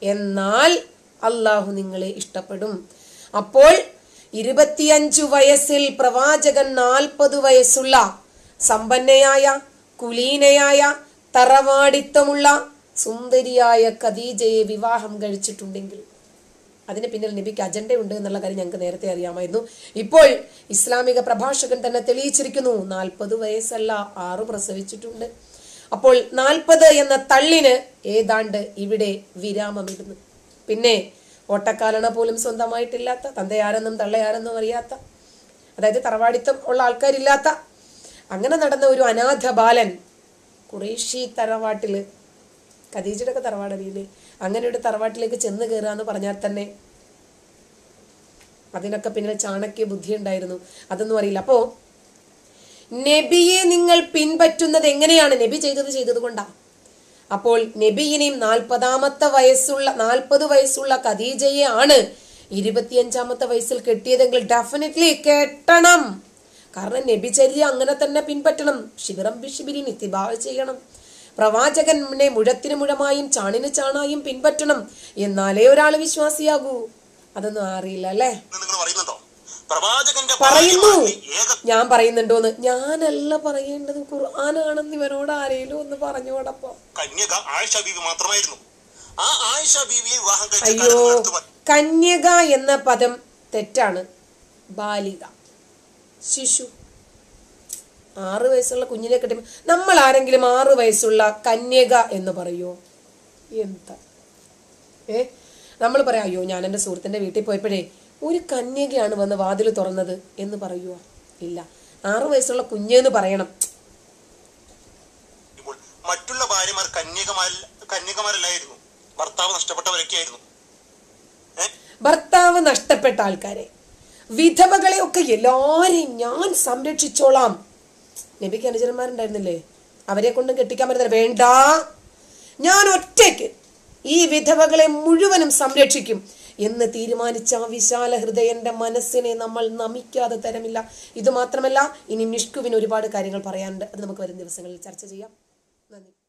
എന്നാൽ അള്ളാഹു നിങ്ങളെ ഇഷ്ടപ്പെടും. അപ്പോൾ ഇരുപത്തിയഞ്ചു വയസ്സിൽ പ്രവാചകൻ നാൽപ്പത് വയസ്സുള്ള സമ്പന്നയായ കുലീനയായ തറവാടിത്തമുള്ള സുന്ദരിയായ ഖദീജയെ വിവാഹം കഴിച്ചിട്ടുണ്ടെങ്കിൽ അതിന് പിന്നിൽ നബിക്ക് അജണ്ട ഉണ്ട് എന്നുള്ള കാര്യം ഞങ്ങൾക്ക് നേരത്തെ അറിയാമായിരുന്നു. ഇപ്പോൾ ഇസ്ലാമിക പ്രഭാഷകൻ തന്നെ തെളിയിച്ചിരിക്കുന്നു, നാൽപ്പത് വയസ്സല്ല, ആറ് പ്രസവിച്ചിട്ടുണ്ട്. അപ്പോൾ നാൽപ്പത് എന്ന തള്ളിന് ഏതാണ്ട് ഇവിടെ വിരാമമിടുന്നു. പിന്നെ ഓട്ടക്കാലണ പോലും സ്വന്തമായിട്ടില്ലാത്ത, തന്തയാരെന്നും തള്ളയാരെന്നും അറിയാത്ത, അതായത് തറവാടിത്തം ഉള്ള ആൾക്കാരില്ലാത്ത അങ്ങനെ നടന്ന ഒരു അനാഥ ബാലൻ ഖുറൈശി തറവാട്ടില്, ഖദീജയുടെ ഒക്കെ തറവാടറിയില്ലേ, അങ്ങനെ ഒരു തറവാട്ടിലേക്ക് ചെന്ന് കയറുക എന്ന് പറഞ്ഞാൽ തന്നെ അതിനൊക്കെ പിന്നിൽ ചാണക്യ ബുദ്ധി ഉണ്ടായിരുന്നു. അതൊന്നും അറിയില്ല. അപ്പോ നബിയെ നിങ്ങൾ പിൻപറ്റുന്നത് എങ്ങനെയാണ്? നബി ചെയ്തത് ചെയ്തത് കൊണ്ടാ. അപ്പോൾ നബിയിനെയും നാൽപ്പതാമത്തെ വയസ്സുള്ള നാൽപ്പത് വയസ്സുള്ള ഖദീജയെ ആണ് ഇരുപത്തിയഞ്ചാമത്തെ വയസ്സിൽ കെട്ടിയതെങ്കിൽ ഡെഫിനറ്റ്ലി കെട്ടണം. കാരണം നബിചര്യ അങ്ങനെ തന്നെ പിൻപറ്റണം. ശിബിറം ബിഷിബിരിൻ ഇത്തിബാ ചെയ്യണം. പ്രവാചകനെ മുഴത്തിന് മുഴമായും ചാണിന് ചാണായും പിൻപറ്റണം. എന്നാലേ ഒരാൾ വിശ്വാസിയാകൂ. അതൊന്നും അറിയില്ല അല്ലേ? പറയുന്നു ഞാൻ പറയുന്നുണ്ടോന്ന്. ഞാനല്ല പറയേണ്ടത്, ഖുർആനാണെന്ന് ഇവരോട് ആരെങ്കിലും ഒന്ന് പറഞ്ഞുകൂടപ്പോ. അയ്യോ, കന്യക എന്ന പദം തെറ്റാണ്. ബാലിക, ശിശു. ആറ് വയസ്സുള്ള കുഞ്ഞിനെ കെട്ടുമ്പോൾ നമ്മൾ ആരെങ്കിലും ആറ് വയസ്സുള്ള കന്യക എന്ന് പറയുമോ? എന്താ ഏ നമ്മൾ പറയാം, അയ്യോ ഞാൻ എൻ്റെ സുഹൃത്തിൻ്റെ വീട്ടിൽ പോയപ്പോഴേ ഒരു കന്യകയാണ് വന്ന് വാതിൽ തുറന്നത് എന്ന് പറയുവോ? ഇല്ല. ആറു വയസ്സുള്ള കുഞ്ഞെന്ന് പറയണം. മറ്റുള്ള ഭാര്യമാർ കന്യകമാരല്ലായിരുന്നു, ഭർത്താവ് നഷ്ടപ്പെട്ടവരൊക്കെയായിരുന്നു. ഭർത്താവ് നഷ്ടപ്പെട്ട ആൾക്കാരെ, വിധവകളെ ഒക്കെ എല്ലാരെയും ഞാൻ സംരക്ഷിച്ചോളാം. നബിക്ക് അനുചരന്മാരുണ്ടായിരുന്നില്ലേ? അവരെ കൊണ്ടും കെട്ടിക്കാൻ പറ്റുന്നില്ല. വേണ്ട, ഞാൻ ഒറ്റയ്ക്ക് ഈ വിധവകളെ മുഴുവനും സംരക്ഷിക്കും എന്ന് തീരുമാനിച്ച ആ വിശാല ഹൃദയന്റെ മനസ്സിനെ നമ്മൾ നമിക്കാതെ തരമില്ല. ഇത് മാത്രമല്ല, ഇനി മിഷ്കുവിന് ഒരുപാട് കാര്യങ്ങൾ പറയാനുണ്ട്. അത് നമുക്ക് വരും ദിവസങ്ങളിൽ ചർച്ച ചെയ്യാം. നന്ദി.